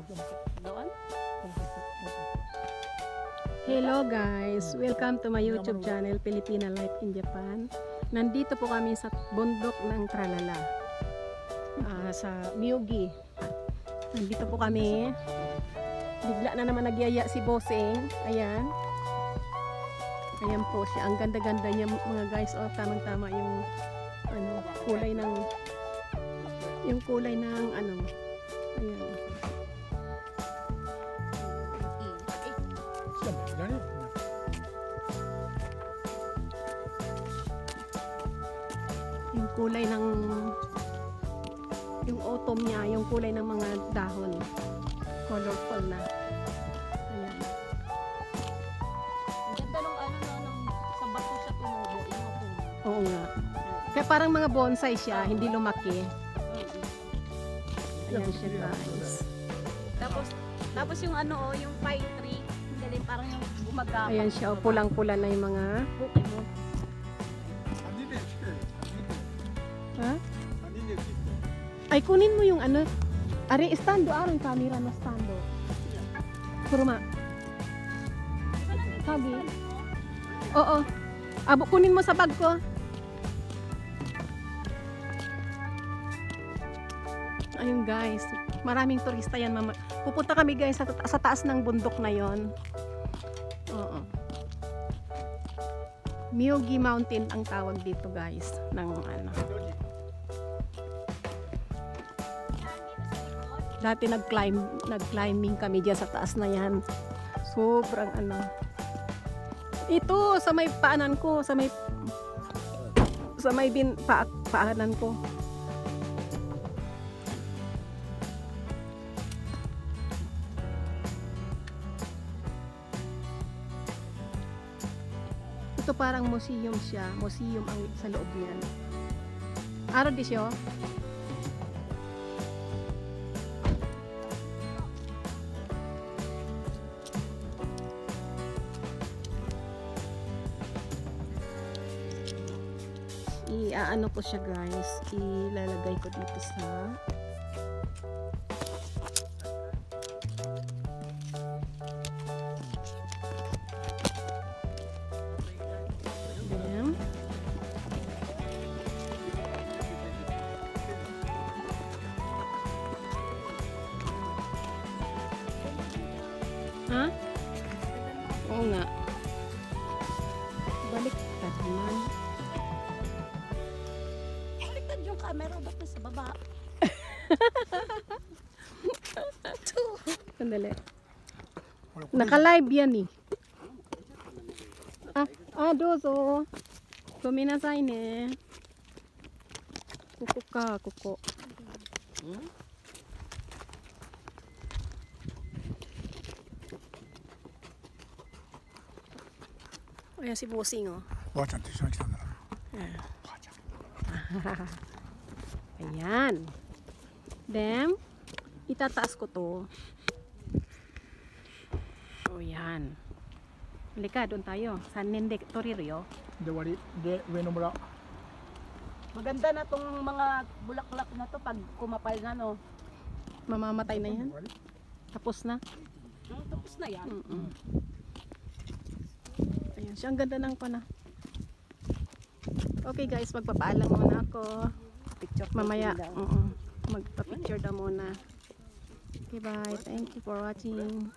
Doon? Hello guys, welcome to my YouTube channel, Filipina Life in Japan. Nandito po kami sa bundok ng Tralala, sa Miogi. Nandito po kami. Bigla na naman nagyaya si Bossing. Ayan. Ayan po siya. Ang ganda-ganda niya mga guys. Oh, tamang-tama yung kulay ng ano. Ayan. Yung kulay ng autumn niya, yung kulay ng mga dahon. Colorful na. Ayan. Ang ganda nung nung sa bato siya tumubo. Oo nga. Kaya parang mga bonsai siya, hindi lumaki. Ayan siya guys. Tapos yung yung pine tree, hindi parang yung gumagapang. Ayan siya, pulang-pula na yung mga bukid mo. Ha? Ay, kunin mo yung Ari, estando, aron camera na estando. Kuruma. Sabi. Oo. Abo, kunin mo sa bag ko. Ayun guys, maraming turista yan. Pupunta kami guys sa taas ng bundok na yon. Oo. Miogi Mountain ang tawag dito guys. Dati nag-climbing kami dyan sa taas na yan. Sobrang Ito sa may paanan ko, sa may paanan ko. Ito parang museum siya. Museum ang sa loob niyan. Araw di siya. Ano ko siya guys, ilalagay ko dito sa ha? Oo nga. Balik naman. Yung camera ba't sa baba? Sandali. Naka-live yan eh. Dozo. Gominasai ne. Kuko ka, kuko. Ayan si Bossing oh. Ayan. Then, itataas ko to. O yan. Halika, doon tayo. Sa Nendek Toririo. Maganda na tong mga bulaklak na to pag kumapal na no. Mamamatay na yan. Tapos na. Tapos na yan. Ayan siya. Ang ganda ng pana. Okay guys, magpapaalam muna ako. Mamaya, magpa-picture na muna. Okay, bye. Thank you for watching.